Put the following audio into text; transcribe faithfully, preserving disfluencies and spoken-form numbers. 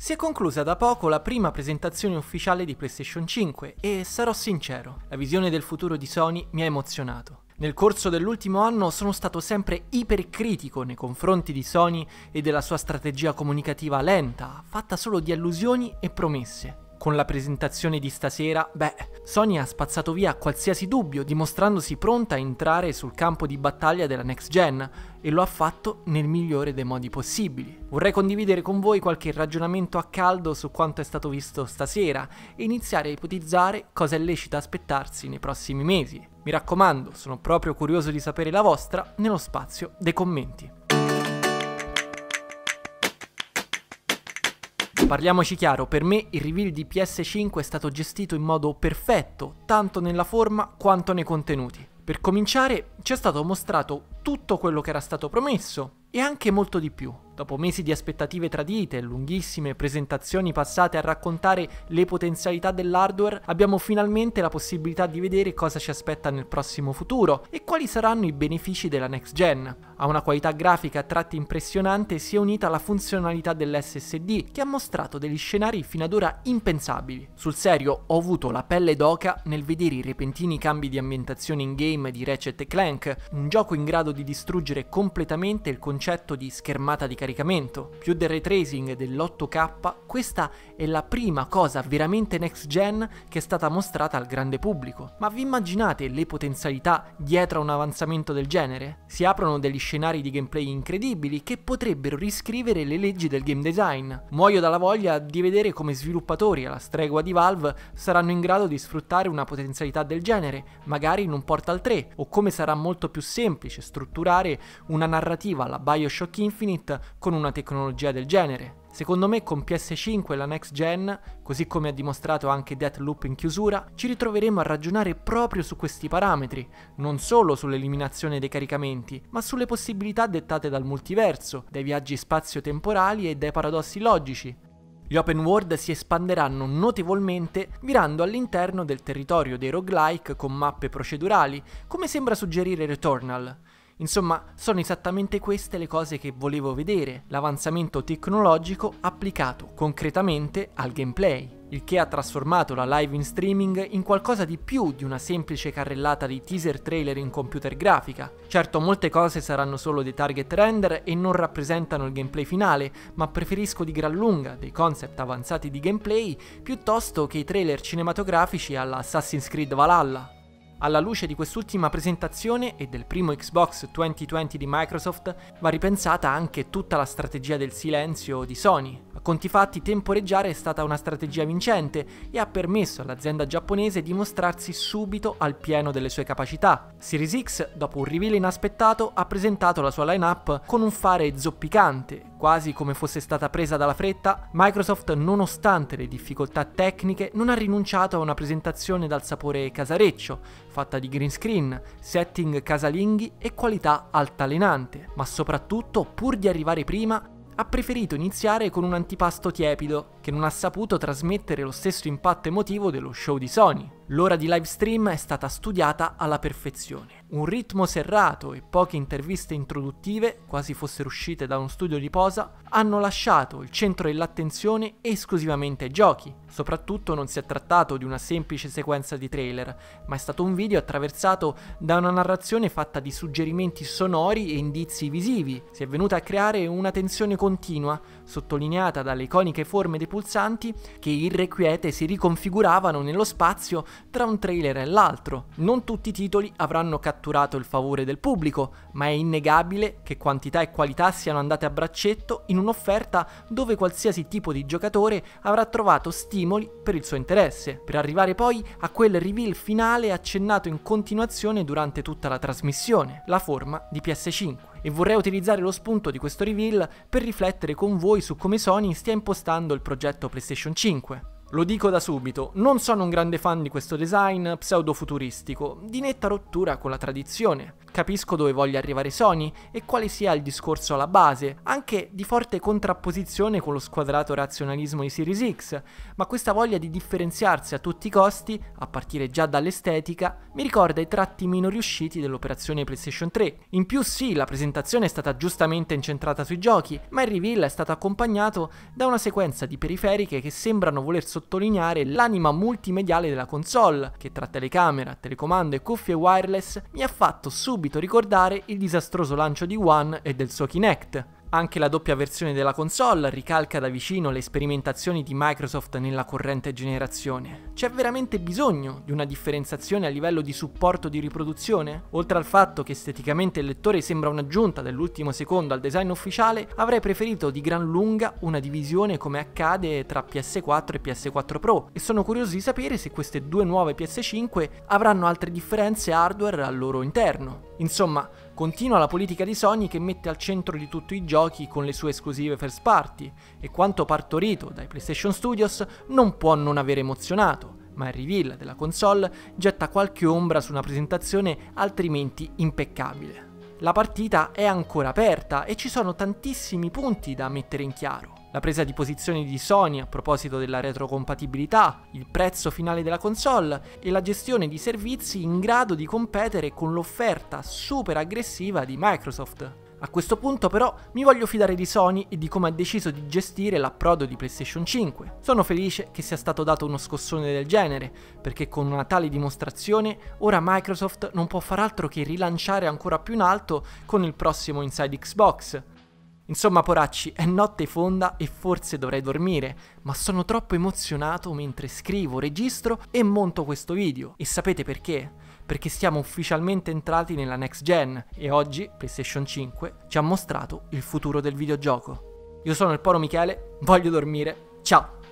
Si è conclusa da poco la prima presentazione ufficiale di PlayStation cinque e sarò sincero, la visione del futuro di Sony mi ha emozionato. Nel corso dell'ultimo anno sono stato sempre ipercritico nei confronti di Sony e della sua strategia comunicativa lenta, fatta solo di allusioni e promesse. Con la presentazione di stasera, beh, Sony ha spazzato via qualsiasi dubbio, dimostrandosi pronta a entrare sul campo di battaglia della next gen, e lo ha fatto nel migliore dei modi possibili. Vorrei condividere con voi qualche ragionamento a caldo su quanto è stato visto stasera e iniziare a ipotizzare cosa è lecito aspettarsi nei prossimi mesi. Mi raccomando, sono proprio curioso di sapere la vostra nello spazio dei commenti. Parliamoci chiaro, per me il reveal di P S cinque è stato gestito in modo perfetto, tanto nella forma quanto nei contenuti. Per cominciare, ci è stato mostrato tutto quello che era stato promesso e anche molto di più. Dopo mesi di aspettative tradite e lunghissime presentazioni passate a raccontare le potenzialità dell'hardware, abbiamo finalmente la possibilità di vedere cosa ci aspetta nel prossimo futuro e quali saranno i benefici della next gen. A una qualità grafica a tratti impressionante si è unita la funzionalità dell'S S D, che ha mostrato degli scenari fino ad ora impensabili. Sul serio, ho avuto la pelle d'oca nel vedere i repentini cambi di ambientazione in game di Ratchet and Clank, un gioco in grado di distruggere completamente il concetto di schermata di caricamento. Più del ray tracing dell'otto K, questa è la prima cosa veramente next gen che è stata mostrata al grande pubblico. Ma vi immaginate le potenzialità dietro a un avanzamento del genere? Si aprono degli scenari di gameplay incredibili che potrebbero riscrivere le leggi del game design. Muoio dalla voglia di vedere come sviluppatori alla stregua di Valve saranno in grado di sfruttare una potenzialità del genere, magari in un Portal tre, o come sarà molto più semplice strutturare una narrativa alla BioShock Infinite con una tecnologia del genere. Secondo me con P S cinque e la next gen, così come ha dimostrato anche Deathloop in chiusura, ci ritroveremo a ragionare proprio su questi parametri, non solo sull'eliminazione dei caricamenti, ma sulle possibilità dettate dal multiverso, dai viaggi spazio-temporali e dai paradossi logici. Gli open world si espanderanno notevolmente virando all'interno del territorio dei roguelike con mappe procedurali, come sembra suggerire Returnal. Insomma, sono esattamente queste le cose che volevo vedere, l'avanzamento tecnologico applicato concretamente al gameplay, il che ha trasformato la live in streaming in qualcosa di più di una semplice carrellata di teaser trailer in computer grafica. Certo, molte cose saranno solo dei target render e non rappresentano il gameplay finale, ma preferisco di gran lunga dei concept avanzati di gameplay piuttosto che i trailer cinematografici alla Assassin's Creed Valhalla. Alla luce di quest'ultima presentazione e del primo Xbox duemilaventi di Microsoft, va ripensata anche tutta la strategia del silenzio di Sony. A conti fatti, temporeggiare è stata una strategia vincente e ha permesso all'azienda giapponese di mostrarsi subito al pieno delle sue capacità. Series X, dopo un reveal inaspettato, ha presentato la sua line-up con un fare zoppicante, quasi come fosse stata presa dalla fretta. Microsoft, nonostante le difficoltà tecniche, non ha rinunciato a una presentazione dal sapore casareccio, fatta di green screen, setting casalinghi e qualità altalenante, ma soprattutto, pur di arrivare prima, ha preferito iniziare con un antipasto tiepido, che non ha saputo trasmettere lo stesso impatto emotivo dello show di Sony. L'ora di live stream è stata studiata alla perfezione. Un ritmo serrato e poche interviste introduttive, quasi fossero uscite da uno studio di posa, hanno lasciato il centro dell'attenzione esclusivamente ai giochi. Soprattutto non si è trattato di una semplice sequenza di trailer, ma è stato un video attraversato da una narrazione fatta di suggerimenti sonori e indizi visivi. Si è venuta a creare una tensione continua, sottolineata dalle iconiche forme dei pulsanti che irrequiete si riconfiguravano nello spazio tra un trailer e l'altro. Non tutti i titoli avranno catturato il favore del pubblico, ma è innegabile che quantità e qualità siano andate a braccetto in un'offerta dove qualsiasi tipo di giocatore avrà trovato stimoli per il suo interesse, per arrivare poi a quel reveal finale accennato in continuazione durante tutta la trasmissione, la forma di P S cinque. E vorrei utilizzare lo spunto di questo reveal per riflettere con voi su come Sony stia impostando il progetto PlayStation cinque. Lo dico da subito, non sono un grande fan di questo design pseudo-futuristico, di netta rottura con la tradizione. Capisco dove voglia arrivare Sony e quale sia il discorso alla base, anche di forte contrapposizione con lo squadrato razionalismo di Series X, ma questa voglia di differenziarsi a tutti i costi, a partire già dall'estetica, mi ricorda i tratti meno riusciti dell'operazione PlayStation tre. In più sì, la presentazione è stata giustamente incentrata sui giochi, ma il reveal è stato accompagnato da una sequenza di periferiche che sembrano voler sottolineare l'anima multimediale della console, che tra telecamera, telecomando e cuffie wireless mi ha fatto subito ricordare il disastroso lancio di One e del suo Kinect. Anche la doppia versione della console ricalca da vicino le sperimentazioni di Microsoft nella corrente generazione. C'è veramente bisogno di una differenziazione a livello di supporto di riproduzione? Oltre al fatto che esteticamente il lettore sembra un'aggiunta dell'ultimo secondo al design ufficiale, avrei preferito di gran lunga una divisione come accade tra P S quattro e P S quattro Pro, e sono curioso di sapere se queste due nuove P S cinque avranno altre differenze hardware al loro interno. Insomma, continua la politica di Sony che mette al centro di tutti i giochi con le sue esclusive first party, e quanto partorito dai PlayStation Studios non può non aver emozionato, ma il reveal della console getta qualche ombra su una presentazione altrimenti impeccabile. La partita è ancora aperta e ci sono tantissimi punti da mettere in chiaro. La presa di posizione di Sony a proposito della retrocompatibilità, il prezzo finale della console e la gestione di servizi in grado di competere con l'offerta super aggressiva di Microsoft. A questo punto però mi voglio fidare di Sony e di come ha deciso di gestire l'approdo di PlayStation cinque. Sono felice che sia stato dato uno scossone del genere, perché con una tale dimostrazione ora Microsoft non può far altro che rilanciare ancora più in alto con il prossimo Inside Xbox. Insomma poracci, è notte fonda e forse dovrei dormire, ma sono troppo emozionato mentre scrivo, registro e monto questo video. E sapete perché? Perché siamo ufficialmente entrati nella next gen e oggi PlayStation cinque ci ha mostrato il futuro del videogioco. Io sono il Poro Michele, voglio dormire, ciao!